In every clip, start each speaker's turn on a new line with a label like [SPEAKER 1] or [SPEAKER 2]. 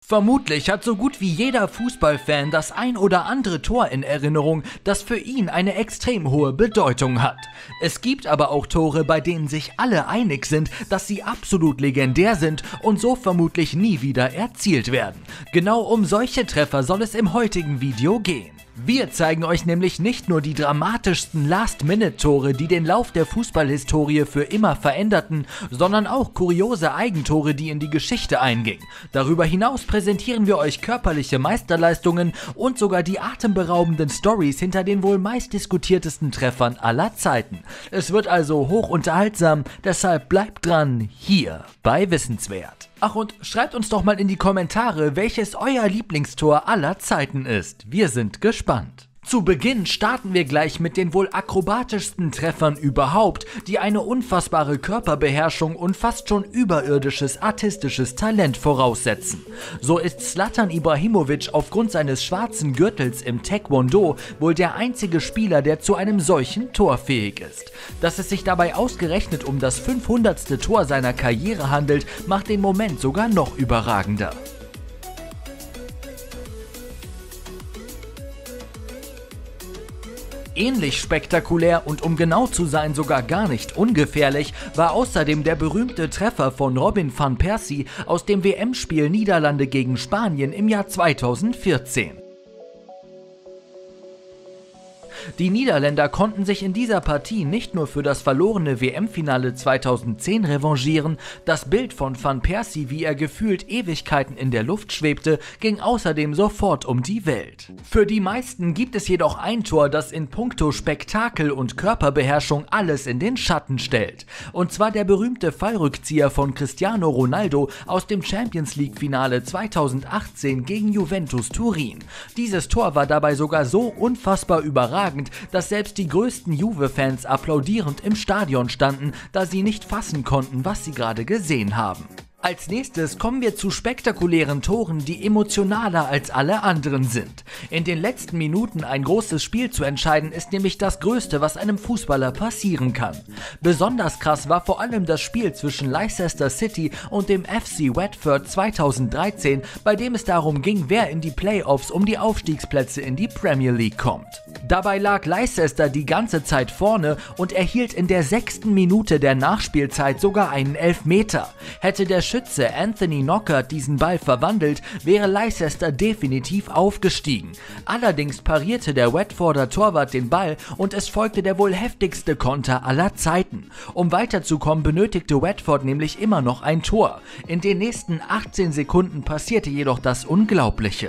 [SPEAKER 1] Vermutlich hat so gut wie jeder Fußballfan das ein oder andere Tor in Erinnerung, das für ihn eine extrem hohe Bedeutung hat. Es gibt aber auch Tore, bei denen sich alle einig sind, dass sie absolut legendär sind und so vermutlich nie wieder erzielt werden. Genau um solche Treffer soll es im heutigen Video gehen. Wir zeigen euch nämlich nicht nur die dramatischsten Last-Minute-Tore, die den Lauf der Fußballhistorie für immer veränderten, sondern auch kuriose Eigentore, die in die Geschichte eingingen. Darüber hinaus präsentieren wir euch körperliche Meisterleistungen und sogar die atemberaubenden Stories hinter den wohl meistdiskutiertesten Treffern aller Zeiten. Es wird also hoch unterhaltsam, deshalb bleibt dran hier bei Wissenswert. Ach, und schreibt uns doch mal in die Kommentare, welches euer Lieblingstor aller Zeiten ist. Wir sind gespannt. Zu Beginn starten wir gleich mit den wohl akrobatischsten Treffern überhaupt, die eine unfassbare Körperbeherrschung und fast schon überirdisches artistisches Talent voraussetzen. So ist Zlatan Ibrahimović aufgrund seines schwarzen Gürtels im Taekwondo wohl der einzige Spieler, der zu einem solchen Tor fähig ist. Dass es sich dabei ausgerechnet um das 500. Tor seiner Karriere handelt, macht den Moment sogar noch überragender. Ähnlich spektakulär und um genau zu sein sogar gar nicht ungefährlich war außerdem der berühmte Treffer von Robin van Persie aus dem WM-Spiel Niederlande gegen Spanien im Jahr 2014. Die Niederländer konnten sich in dieser Partie nicht nur für das verlorene WM-Finale 2010 revanchieren, das Bild von Van Persie, wie er gefühlt Ewigkeiten in der Luft schwebte, ging außerdem sofort um die Welt. Für die meisten gibt es jedoch ein Tor, das in puncto Spektakel und Körperbeherrschung alles in den Schatten stellt. Und zwar der berühmte Fallrückzieher von Cristiano Ronaldo aus dem Champions-League-Finale 2018 gegen Juventus Turin. Dieses Tor war dabei sogar so unfassbar überragend, dass selbst die größten Juve-Fans applaudierend im Stadion standen, da sie nicht fassen konnten, was sie gerade gesehen haben. Als nächstes kommen wir zu spektakulären Toren, die emotionaler als alle anderen sind. In den letzten Minuten ein großes Spiel zu entscheiden, ist nämlich das Größte, was einem Fußballer passieren kann. Besonders krass war vor allem das Spiel zwischen Leicester City und dem FC Watford 2013, bei dem es darum ging, wer in die Playoffs um die Aufstiegsplätze in die Premier League kommt. Dabei lag Leicester die ganze Zeit vorne und erhielt in der 6. Minute der Nachspielzeit sogar einen Elfmeter. Hätte der Schütze Anthony Knockaert diesen Ball verwandelt, wäre Leicester definitiv aufgestiegen. Allerdings parierte der Watforder Torwart den Ball und es folgte der wohl heftigste Konter aller Zeiten. Um weiterzukommen, benötigte Watford nämlich immer noch ein Tor. In den nächsten 18 Sekunden passierte jedoch das Unglaubliche.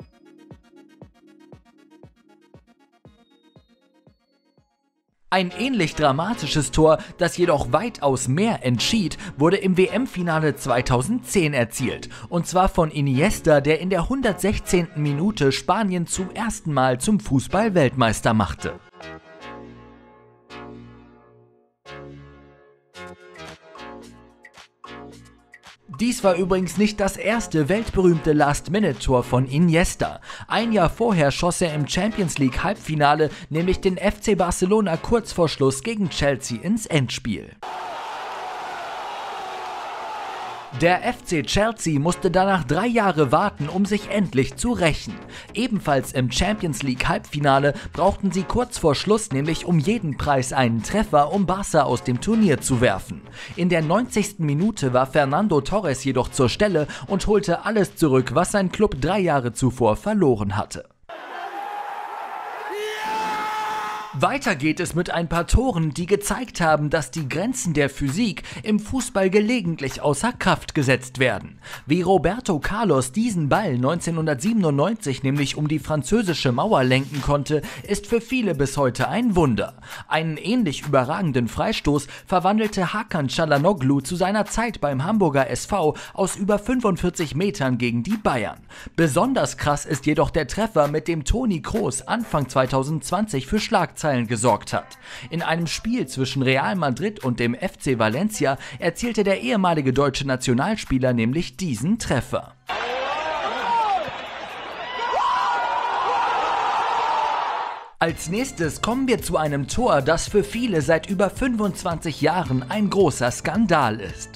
[SPEAKER 1] Ein ähnlich dramatisches Tor, das jedoch weitaus mehr entschied, wurde im WM-Finale 2010 erzielt. Und zwar von Iniesta, der in der 116. Minute Spanien zum ersten Mal zum Fußball-Weltmeister machte. Dies war übrigens nicht das erste weltberühmte Last-Minute-Tor von Iniesta. Ein Jahr vorher schoss er im Champions-League-Halbfinale nämlich den FC Barcelona kurz vor Schluss gegen Chelsea ins Endspiel. Der FC Chelsea musste danach 3 Jahre warten, um sich endlich zu rächen. Ebenfalls im Champions-League-Halbfinale brauchten sie kurz vor Schluss nämlich um jeden Preis einen Treffer, um Barca aus dem Turnier zu werfen. In der 90. Minute war Fernando Torres jedoch zur Stelle und holte alles zurück, was sein Klub 3 Jahre zuvor verloren hatte. Weiter geht es mit ein paar Toren, die gezeigt haben, dass die Grenzen der Physik im Fußball gelegentlich außer Kraft gesetzt werden. Wie Roberto Carlos diesen Ball 1997 nämlich um die französische Mauer lenken konnte, ist für viele bis heute ein Wunder. Einen ähnlich überragenden Freistoß verwandelte Hakan Çalhanoğlu zu seiner Zeit beim Hamburger SV aus über 45 Metern gegen die Bayern. Besonders krass ist jedoch der Treffer, mit dem Toni Kroos Anfang 2020 für Schlagzeilen gesorgt hat. In einem Spiel zwischen Real Madrid und dem FC Valencia erzielte der ehemalige deutsche Nationalspieler nämlich diesen Treffer. Als nächstes kommen wir zu einem Tor, das für viele seit über 25 Jahren ein großer Skandal ist.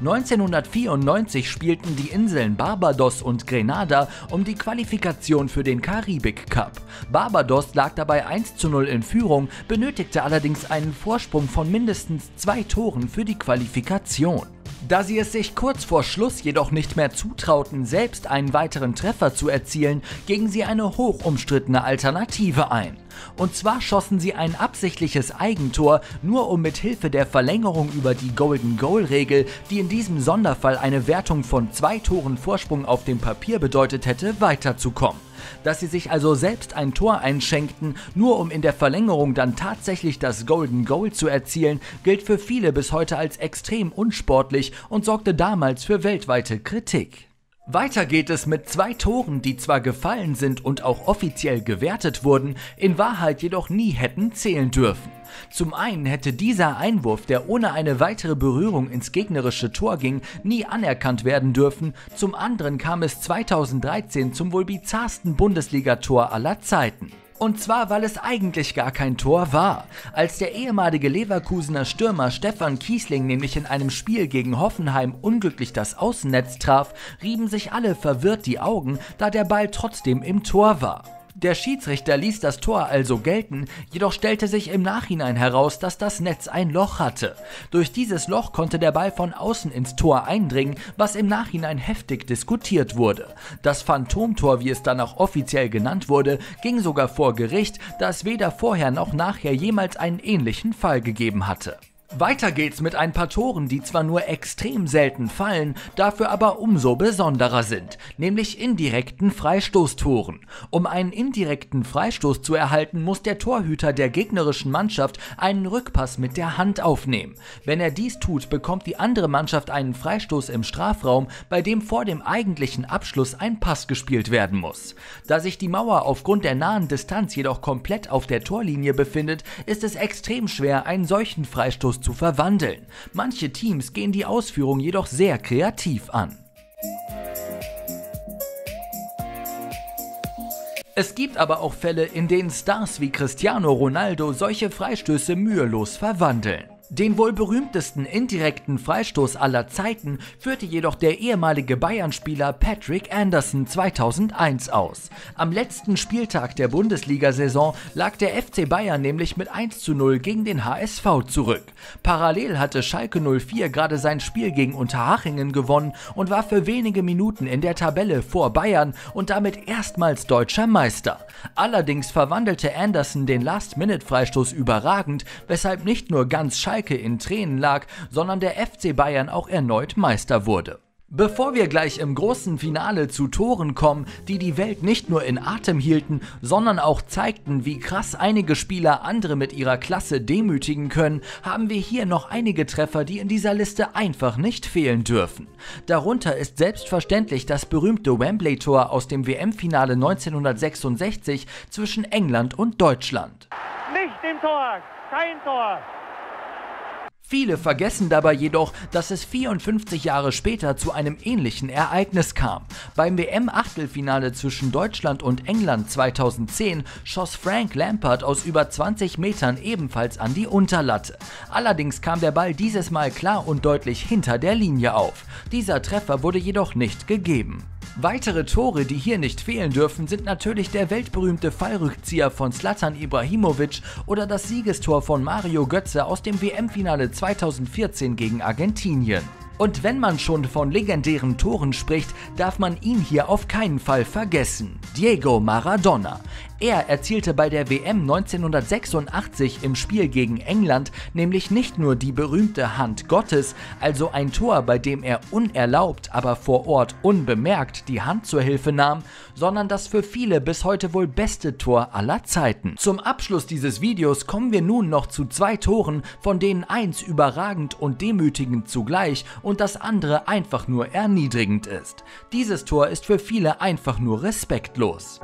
[SPEAKER 1] 1994 spielten die Inseln Barbados und Grenada um die Qualifikation für den Karibik Cup. Barbados lag dabei 1:0 in Führung, benötigte allerdings einen Vorsprung von mindestens 2 Toren für die Qualifikation. Da sie es sich kurz vor Schluss jedoch nicht mehr zutrauten, selbst einen weiteren Treffer zu erzielen, gingen sie eine hoch umstrittene Alternative ein. Und zwar schossen sie ein absichtliches Eigentor, nur um mit Hilfe der Verlängerung über die Golden Goal Regel, die in diesem Sonderfall eine Wertung von 2 Toren Vorsprung auf dem Papier bedeutet hätte, weiterzukommen. Dass sie sich also selbst ein Tor einschenkten, nur um in der Verlängerung dann tatsächlich das Golden Goal zu erzielen, gilt für viele bis heute als extrem unsportlich und sorgte damals für weltweite Kritik. Weiter geht es mit 2 Toren, die zwar gefallen sind und auch offiziell gewertet wurden, in Wahrheit jedoch nie hätten zählen dürfen. Zum einen hätte dieser Einwurf, der ohne eine weitere Berührung ins gegnerische Tor ging, nie anerkannt werden dürfen, zum anderen kam es 2013 zum wohl bizarrsten Bundesligator aller Zeiten. Und zwar, weil es eigentlich gar kein Tor war. Als der ehemalige Leverkusener Stürmer Stefan Kiesling nämlich in einem Spiel gegen Hoffenheim unglücklich das Außennetz traf, rieben sich alle verwirrt die Augen, da der Ball trotzdem im Tor war. Der Schiedsrichter ließ das Tor also gelten, jedoch stellte sich im Nachhinein heraus, dass das Netz ein Loch hatte. Durch dieses Loch konnte der Ball von außen ins Tor eindringen, was im Nachhinein heftig diskutiert wurde. Das Phantomtor, wie es dann auch offiziell genannt wurde, ging sogar vor Gericht, da es weder vorher noch nachher jemals einen ähnlichen Fall gegeben hatte. Weiter geht's mit ein paar Toren, die zwar nur extrem selten fallen, dafür aber umso besonderer sind, nämlich indirekten Freistoßtoren. Um einen indirekten Freistoß zu erhalten, muss der Torhüter der gegnerischen Mannschaft einen Rückpass mit der Hand aufnehmen. Wenn er dies tut, bekommt die andere Mannschaft einen Freistoß im Strafraum, bei dem vor dem eigentlichen Abschluss ein Pass gespielt werden muss. Da sich die Mauer aufgrund der nahen Distanz jedoch komplett auf der Torlinie befindet, ist es extrem schwer, einen solchen Freistoß zu verwandeln. Manche Teams gehen die Ausführung jedoch sehr kreativ an. Es gibt aber auch Fälle, in denen Stars wie Cristiano Ronaldo solche Freistöße mühelos verwandeln. Den wohl berühmtesten indirekten Freistoß aller Zeiten führte jedoch der ehemalige Bayern-Spieler Patrick Anderson 2001 aus. Am letzten Spieltag der Bundesliga-Saison lag der FC Bayern nämlich mit 1:0 gegen den HSV zurück. Parallel hatte Schalke 04 gerade sein Spiel gegen Unterhachingen gewonnen und war für wenige Minuten in der Tabelle vor Bayern und damit erstmals deutscher Meister. Allerdings verwandelte Anderson den Last-Minute-Freistoß überragend, weshalb nicht nur ganz Schalke in Tränen lag, sondern der FC Bayern auch erneut Meister wurde. Bevor wir gleich im großen Finale zu Toren kommen, die die Welt nicht nur in Atem hielten, sondern auch zeigten, wie krass einige Spieler andere mit ihrer Klasse demütigen können, haben wir hier noch einige Treffer, die in dieser Liste einfach nicht fehlen dürfen. Darunter ist selbstverständlich das berühmte Wembley-Tor aus dem WM-Finale 1966 zwischen England und Deutschland.
[SPEAKER 2] Nicht im Tor, kein Tor.
[SPEAKER 1] Viele vergessen dabei jedoch, dass es 54 Jahre später zu einem ähnlichen Ereignis kam. Beim WM-Achtelfinale zwischen Deutschland und England 2010 schoss Frank Lampard aus über 20 Metern ebenfalls an die Unterlatte. Allerdings kam der Ball dieses Mal klar und deutlich hinter der Linie auf. Dieser Treffer wurde jedoch nicht gegeben. Weitere Tore, die hier nicht fehlen dürfen, sind natürlich der weltberühmte Fallrückzieher von Zlatan Ibrahimovic oder das Siegestor von Mario Götze aus dem WM-Finale 2014 gegen Argentinien. Und wenn man schon von legendären Toren spricht, darf man ihn hier auf keinen Fall vergessen: Diego Maradona. Er erzielte bei der WM 1986 im Spiel gegen England nämlich nicht nur die berühmte Hand Gottes, also ein Tor, bei dem er unerlaubt, aber vor Ort unbemerkt die Hand zur Hilfe nahm, sondern das für viele bis heute wohl beste Tor aller Zeiten. Zum Abschluss dieses Videos kommen wir nun noch zu 2 Toren, von denen eins überragend und demütigend zugleich und das andere einfach nur erniedrigend ist. Dieses Tor ist für viele einfach nur respektlos.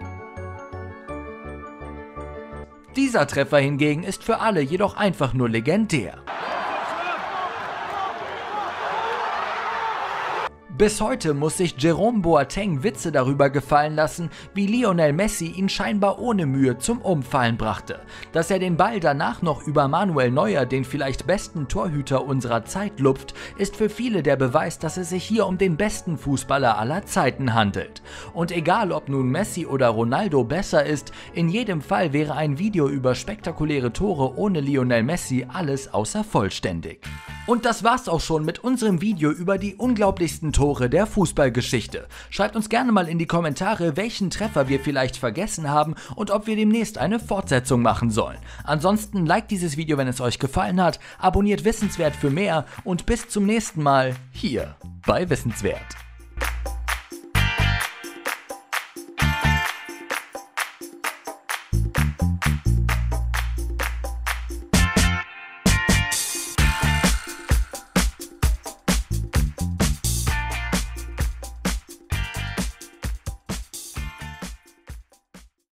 [SPEAKER 1] Dieser Treffer hingegen ist für alle jedoch einfach nur legendär. Bis heute muss sich Jerome Boateng Witze darüber gefallen lassen, wie Lionel Messi ihn scheinbar ohne Mühe zum Umfallen brachte. Dass er den Ball danach noch über Manuel Neuer, den vielleicht besten Torhüter unserer Zeit, lupft, ist für viele der Beweis, dass es sich hier um den besten Fußballer aller Zeiten handelt. Und egal ob nun Messi oder Ronaldo besser ist, in jedem Fall wäre ein Video über spektakuläre Tore ohne Lionel Messi alles außer vollständig. Und das war's auch schon mit unserem Video über die unglaublichsten Tore der Fußballgeschichte. Schreibt uns gerne mal in die Kommentare, welchen Treffer wir vielleicht vergessen haben und ob wir demnächst eine Fortsetzung machen sollen. Ansonsten liked dieses Video, wenn es euch gefallen hat, abonniert Wissenswert für mehr und bis zum nächsten Mal hier bei Wissenswert.